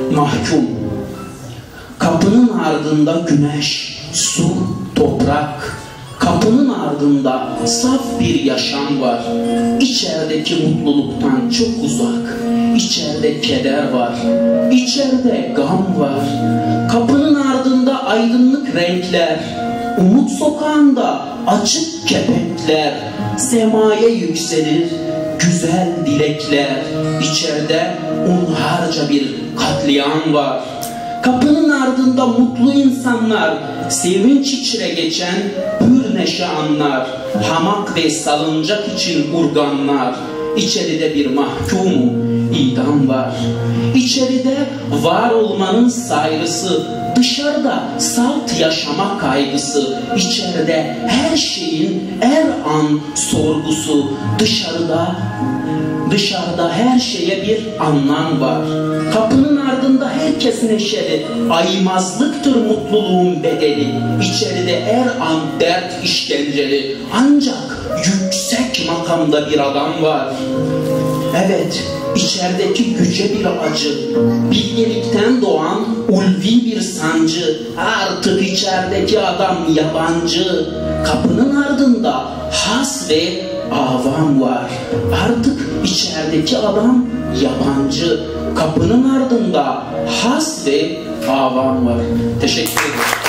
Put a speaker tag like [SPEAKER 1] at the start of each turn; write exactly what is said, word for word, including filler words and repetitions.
[SPEAKER 1] mahkum. Kapının ardında güneş, su, toprak. Kapının ardında saf bir yaşam var. İçerideki mutluluktan çok uzak. İçeride keder var. İçeride gam var. Kapının ardında aydınlık renkler. Umut sokağında açık kepenkler. Semaya yükselir güzel dilekler. İçeride unharca bir katliam var. Kapının ardında mutlu insanlar, sevinç içre geçen pür neşe anlar, hamak ve salıncak için urganlar. İçeride bir mahkumu idam var. İçeride var olmanın sayrısı, dışarıda salt yaşama kaygısı. İçeride her şeyin er an sorgusu, dışarıda Dışarıda her şeye bir anlam var. Kapının ardında herkes neşeli. Aymazlıktır mutluluğun bedeli. İçeride er an dert işkenceli. Ancak yüksek makamda bir adam var. Evet, içerideki güce bir acı. Bilgelikten doğan ulvi bir sancı. Artık içerideki adam yabancı. Kapının ardında has ve avam var. Artık içerideki adam yabancı. Kapının ardında has ve avam var. Teşekkür ederim.